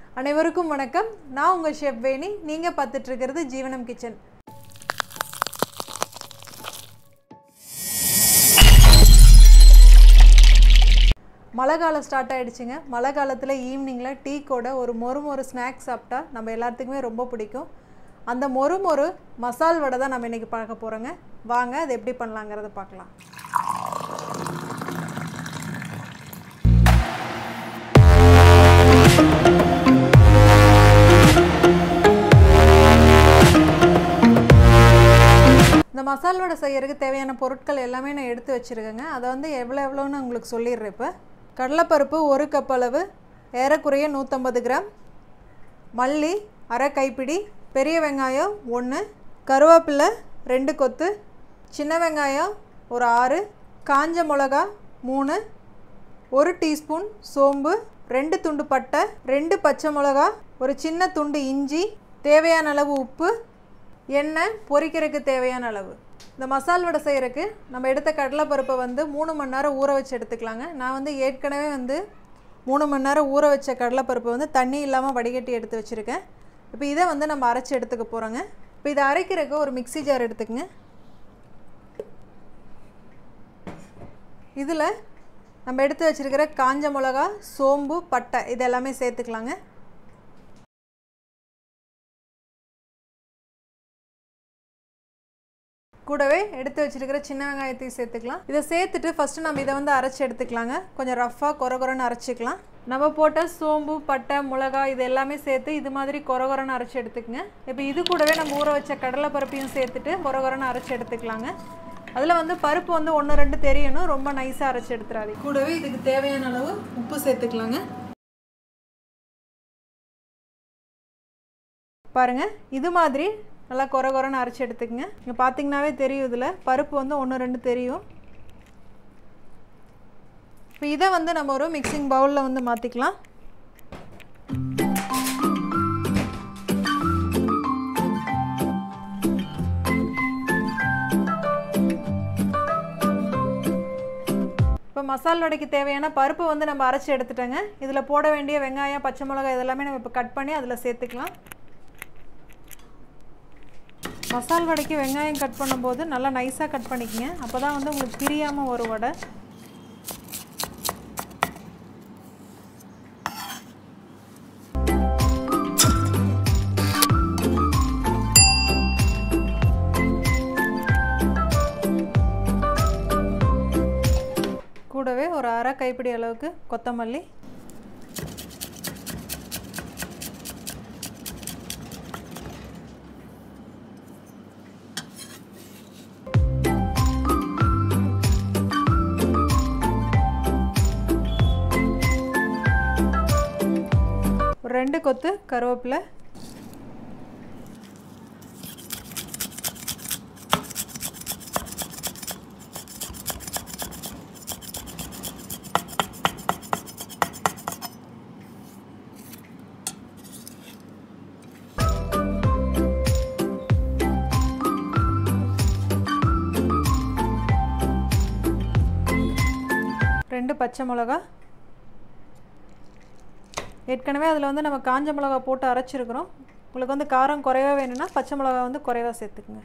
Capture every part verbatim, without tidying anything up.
அனைவருக்கும் வணக்கம். நான் உங்கள் ஷெஃப் வேணி. நீங்கள் பார்த்துட்டு இருக்கிறது ஜீவனம் கிச்சன். மழை காலம் ஸ்டார்ட் ஆகிடுச்சுங்க. மழை காலத்தில் ஈவினிங்கில் டீ கூட ஒரு மொறு மொறு ஸ்நாக்ஸ் சாப்பிட்டா நம்ம எல்லாத்துக்குமே ரொம்ப பிடிக்கும். அந்த மொறு மொறு மசால் வடை தான் நம்ம இன்றைக்கி பார்க்க போகிறோங்க. வாங்க அது எப்படி பண்ணலாங்கிறத பார்க்கலாம். இந்த மசால் வடை செய்யறதுக்கு தேவையான பொருட்கள் எல்லாமே நான் எடுத்து வச்சுருக்கேங்க. அதை வந்து எவ்வளோ எவ்வளோன்னு உங்களுக்கு சொல்லிடுறேன். இப்போ கடலைப்பருப்பு ஒரு கப் அளவு, ஏறக்குறைய நூற்றம்பது கிராம், மல்லி அரை கைப்பிடி, பெரிய வெங்காயம் ஒன்று, கருவேப்பிலை ரெண்டு கொத்து, சின்ன வெங்காயம் ஒரு ஆறு, காஞ்ச மிளகா மூணு, ஒரு டீஸ்பூன் சோம்பு, ரெண்டு துண்டு பட்டை, ரெண்டு பச்சை மிளகா, ஒரு சின்ன துண்டு இஞ்சி, தேவையான அளவு உப்பு, எண்ணெய், பொரிக்கிறதுக்கு தேவையான அளவு. இந்த மசால் வடை செய்கிறதுக்கு நம்ம எடுத்த கடலைப்பருப்பை வந்து மூணு மணி நேரம் ஊற வச்சு எடுத்துக்கலாங்க. நான் வந்து ஏற்கனவே வந்து மூணு மணி நேரம் ஊற வச்ச கடலைப்பருப்பை வந்து தண்ணி இல்லாமல் வடிகட்டி எடுத்து வச்சுருக்கேன். இப்போ இதை வந்து நம்ம அரைச்சி எடுத்துக்க போகிறோங்க. இப்போ இதை அரைக்கிறதுக்கு ஒரு மிக்சி ஜார் எடுத்துக்கங்க. இதில் நம்ம எடுத்து வச்சுருக்கிற காஞ்ச மிளகா, சோம்பு, பட்டை இது எல்லாமே சேர்த்துக்கலாங்க. கூடவே எடுத்து வச்சுருக்கிற சின்ன வெங்காயத்தையும் சேர்த்துக்கலாம். இதை சேர்த்துட்டு ஃபஸ்ட்டு நம்ம இதை வந்து அரைச்சி எடுத்துக்கலாங்க. கொஞ்சம் ரஃப்பாக கொர கொரன்னு அரைச்சிக்கலாம். நம்ம போட்ட சோம்பு, பட்டை, மிளகா இது எல்லாமே சேர்த்து இது மாதிரி கொர கொரன்னு அரைச்சி எடுத்துக்கங்க. இப்போ இது கூடவே நம்ம ஊற வச்ச கடலை பருப்பையும் சேர்த்துட்டு கொர கொரன்னு அரைச்சி எடுத்துக்கலாங்க. அதில் வந்து பருப்பு வந்து ஒன்று ரெண்டு தெரியணும், ரொம்ப நைஸாக அரைச்சி எடுத்துடாது. கூடவே இதுக்கு தேவையான அளவு உப்பு சேர்த்துக்கலாங்க. பாருங்கள், இது மாதிரி நல்லா கொர கொரன்னு அரைச்சி எடுத்துக்கங்க. இங்கே பார்த்தீங்கன்னாவே தெரியும், இதில் பருப்பு வந்து ஒன்று ரெண்டு தெரியும். இப்போ இதை வந்து நம்ம ஒரு மிக்சிங் பவுலில் வந்து மாற்றிக்கலாம். இப்போ மசால் வடைக்கு தேவையான பருப்பு வந்து நம்ம அரைச்சி எடுத்துட்டோங்க. இதில் போட வேண்டிய வெங்காயம், பச்சை மிளகாய் இதெல்லாமே நம்ம இப்போ கட் பண்ணி அதில் சேர்த்துக்கலாம். மசால் வடைக்கு வெங்காயம் கட் பண்ணும்போது நல்லா நைஸாக கட் பண்ணிக்கங்க. அப்போ தான் வந்து உங்களுக்கு பிரியாமல் ஒரு வடை. கூடவே ஒரு அரை கைப்பிடி அளவுக்கு கொத்தமல்லி, ரெண்டு கொத்து கருவேப்பிலை, ரெண்டு பச்சை மிளகா. ஏற்கனவே அதில் வந்து நம்ம காஞ்ச மிளகா போட்டு அரைச்சிருக்கிறோம். உங்களுக்கு வந்து காரம் குறைவாக வேணும்னா பச்சை மிளகா வந்து குறைவாக சேர்த்துக்குங்க.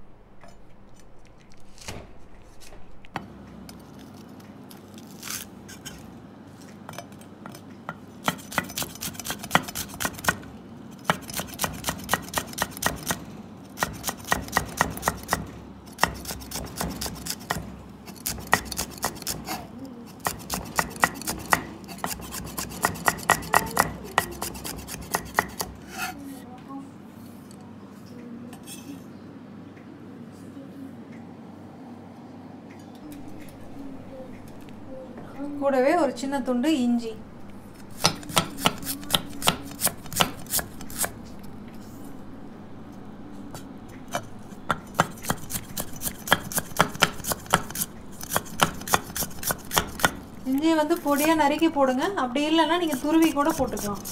கூடவே ஒரு சின்ன துண்டு இஞ்சி. இஞ்சியை வந்து பொடியாக நறுக்கி போடுங்க. அப்படி இல்லைன்னா நீங்கள் துருவி கூட போட்டுக்கலாம்.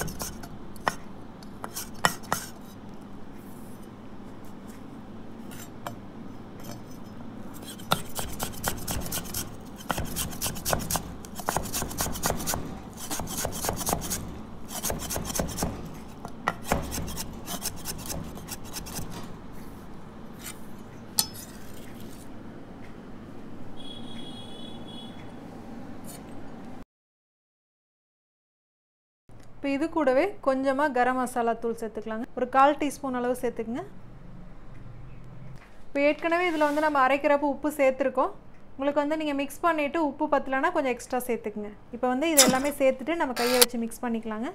இப்போ இது கூடவே கொஞ்சமாக கரம் மசாலா தூள் சேர்த்துக்கலாங்க. ஒரு கால் டீஸ்பூன் அளவு சேர்த்துக்குங்க. இப்போ ஏற்கனவே இதில் வந்து நம்ம அரைக்கிறப்ப உப்பு சேர்த்துருக்கோம். உங்களுக்கு வந்து நீங்கள் மிக்ஸ் பண்ணிவிட்டு உப்பு பத்தலைன்னா கொஞ்சம் எக்ஸ்ட்ரா சேர்த்துக்குங்க. இப்போ வந்து இது எல்லாமே சேர்த்துட்டு நம்ம கையை வச்சு மிக்ஸ் பண்ணிக்கலாங்க.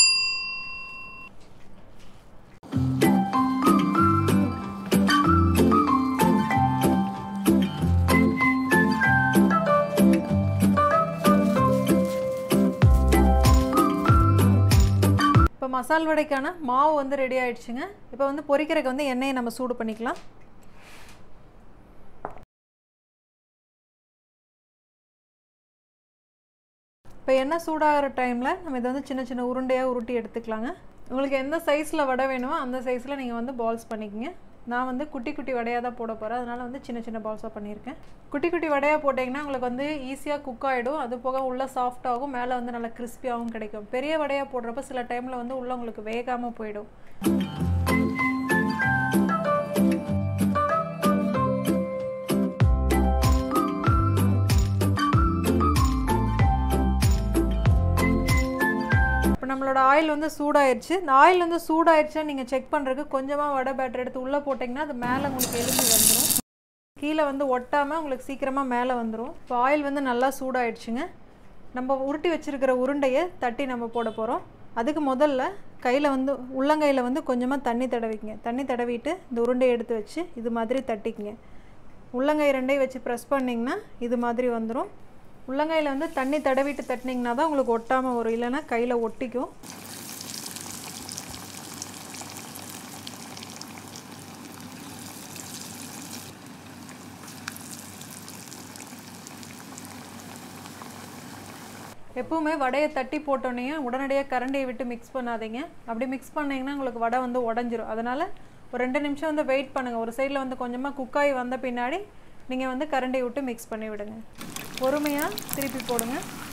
இப்போ மசால் வடைக்கான மாவு வந்து ரெடி ஆகிடுச்சுங்க. இப்போ வந்து பொரிக்கிறதுக்கு வந்து எண்ணெயை நம்ம சூடு பண்ணிக்கலாம். இப்போ எண்ணெய் சூடாகிற டைமில் நம்ம இதை வந்து சின்ன சின்ன உருண்டையாக உருட்டி எடுத்துக்கலாங்க. உங்களுக்கு எந்த சைஸில் வடை வேணுமோ அந்த சைஸில் நீங்கள் வந்து பால்ஸ் பண்ணிக்கோங்க. நான் வந்து குட்டி குட்டி வடையாக தான் போட போகிறேன். அதனால் வந்து சின்ன சின்ன பால்ஸாக பண்ணியிருக்கேன். குட்டி குட்டி வடையாக போட்டிங்கன்னா உங்களுக்கு வந்து ஈஸியாக குக் ஆகிடும். அது போக உள்ளே சாஃப்டாகும், மேலே வந்து நல்லா கிறிஸ்பியாகவும் கிடைக்கும். பெரிய வடையாக போடுறப்ப சில டைமில் வந்து உள்ளே உங்களுக்கு வேகாமல் போயிடும். நம்மளோட ஆயில் வந்து சூடாயிருச்சு. இந்த ஆயில் வந்து சூடாயிருச்சா நீங்கள் செக் பண்ணுறதுக்கு கொஞ்சமாக வடை பேட்டர் எடுத்து உள்ளே போட்டிங்கன்னா அது மேலே உங்களுக்கு எலும்பி வந்துடும். கீழே வந்து ஒட்டாமல் உங்களுக்கு சீக்கிரமாக மேலே வந்துடும். இப்போ ஆயில் வந்து நல்லா சூடாயிடுச்சுங்க. நம்ம உருட்டி வச்சுருக்கிற உருண்டையை தட்டி நம்ம போட போகிறோம். அதுக்கு முதல்ல கையில் வந்து உள்ளங்கையில் வந்து கொஞ்சமாக தண்ணி தடவிக்குங்க. தண்ணி தடவிட்டு இந்த உருண்டையை எடுத்து வச்சு இது மாதிரி தட்டிக்குங்க. உள்ளங்கை ரெண்டையும் வச்சு ப்ரெஸ் பண்ணிங்கன்னா இது மாதிரி வந்துடும். உள்ளங்கையில் வந்து தண்ணி தடவிட்டு தட்டினீங்கன்னா தான் உங்களுக்கு ஒட்டாமல் வரும், இல்லைன்னா கையில் ஒட்டிக்கும். எப்பவுமே வடையை தட்டி போட்டோன்னே உடனடியாக கரண்டியை விட்டு மிக்ஸ் பண்ணாதீங்க. அப்படி மிக்ஸ் பண்ணிங்கன்னா உங்களுக்கு வடை வந்து உடஞ்சிரும். அதனால் ஒரு ரெண்டு நிமிஷம் வந்து வெயிட் பண்ணுங்கள். ஒரு சைடில் வந்து கொஞ்சமாக குக்காகி வந்த பின்னாடி நீங்கள் வந்து கரண்டியை விட்டு மிக்ஸ் பண்ணி விடுங்க. பொறுமையாக திருப்பி போடுங்க.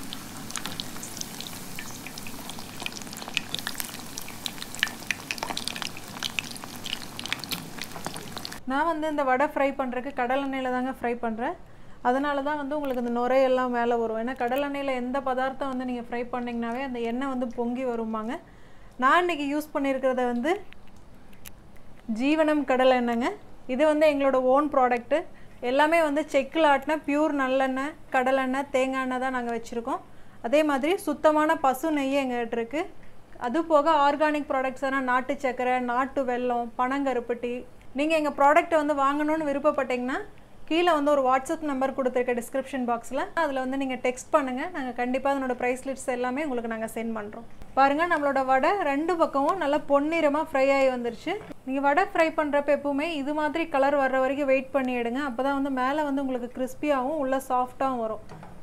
நான் வந்து இந்த வடை ஃப்ரை பண்ணுறதுக்கு கடலெண்ணெயில் தாங்க ஃப்ரை பண்ணுறேன். அதனால தான் வந்து உங்களுக்கு இந்த நுரையெல்லாம் மேலே வரும். ஏன்னா கடலெண்ணெயில் எந்த பதார்த்தம் வந்து நீங்கள் ஃப்ரை பண்ணிங்கனாவே அந்த எண்ணெய் வந்து பொங்கி வருவாங்க. நான் இன்றைக்கி யூஸ் பண்ணியிருக்கிறத வந்து ஜீவனம் கடலை எண்ணெய்ங்க. இது வந்து எங்களோட ஓன் ப்ராடக்ட்டு. எல்லாமே வந்து செக்கில் ஆட்டின பியூர் நல்லெண்ணெய், கடலெண்ணெய், தேங்காய் எண்ணெய் தான் நாங்கள் வச்சுருக்கோம். அதே மாதிரி சுத்தமான பசு நெய் எங்கள்கிட்ட இருக்குது. அது போக ஆர்கானிக் ப்ராடக்ட்ஸான நாட்டு சக்கரை, நாட்டு வெல்லம், பனங்கருப்பட்டி. நீங்கள் எங்கள் ப்ராடக்ட்டை வந்து வாங்கணும்னு விருப்பப்பட்டிங்கன்னா கீழே வந்து ஒரு வாட்ஸ்அப் நம்பர் கொடுத்துருக்க டிஸ்கிரிப்ஷன் பாக்ஸில் அதில் வந்து நீங்கள் டெக்ஸ்ட் பண்ணுங்கள். நாங்கள் கண்டிப்பாக அதனோட ப்ரைஸ் லிஸ்ட்ஸ் எல்லாமே உங்களுக்கு நாங்கள் சென்ட் பண்ணுறோம். பாருங்கள், நம்மளோட வடை ரெண்டு பக்கமும் நல்லா பொன்னிறமாக ஃப்ரை ஆகி வந்துருச்சு. நீங்கள் வடை ஃப்ரை பண்ணுறப்ப எப்பவுமே இது மாதிரி கலர் வர்ற வரைக்கும் வெயிட் பண்ணி எடுங்க. அப்போ தான் வந்து மேலே வந்து உங்களுக்கு கிறிஸ்பியாகவும் உள்ள சாஃப்டாகவும் வரும்.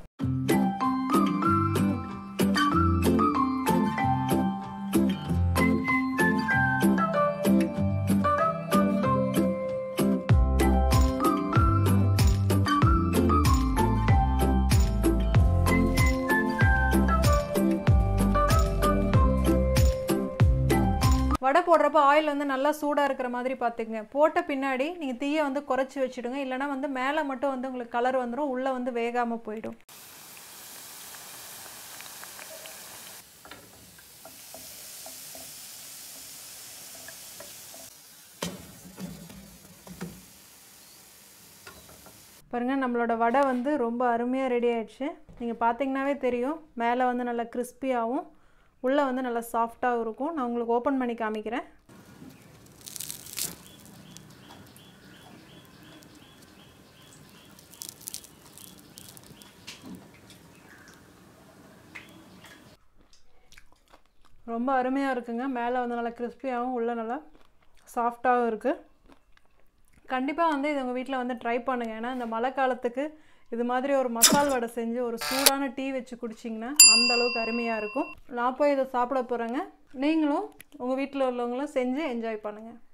வடை போடுறப்ப ஆயில் வந்து நல்லா சூடாக இருக்கிற மாதிரி பார்த்துக்குங்க. போட்ட பின்னாடி நீங்கள் தீயை வந்து குறைச்சி வச்சுடுங்க. இல்லைனா வந்து மேலே மட்டும் வந்து உங்களுக்கு கலர் வந்துடும், உள்ளே வந்து வேகாமல் போயிடும். பாருங்கள், நம்மளோட வடை வந்து ரொம்ப அருமையாக ரெடி ஆயிடுச்சு. நீங்கள் பார்த்தீங்கன்னாவே தெரியும், மேலே வந்து நல்லா கிறிஸ்பியாகவும் உள்ளே வந்து நல்லா சாஃப்டாகவும் இருக்கும். நான் உங்களுக்கு ஓப்பன் பண்ணி காமிக்கிறேன். ரொம்ப அருமையாக இருக்குங்க. மேலே வந்து நல்லா கிறிஸ்பியாகவும் உள்ளே நல்லா சாஃப்டாகவும் இருக்குது. கண்டிப்பாக வந்து இது உங்கள் வீட்டில் வந்து ட்ரை பண்ணுங்கள். ஏன்னா இந்த மழை காலத்துக்கு இது மாதிரி ஒரு மசால் வடை செஞ்சு ஒரு சூடான டீ வச்சு குடிச்சிங்கன்னா அந்தளவுக்கு அருமையாக இருக்கும். நான் போய் இதை சாப்பிட போகிறேங்க. நீங்களும் உங்கள் வீட்டில் உள்ளவங்களும் செஞ்சு என்ஜாய் பண்ணுங்கள்.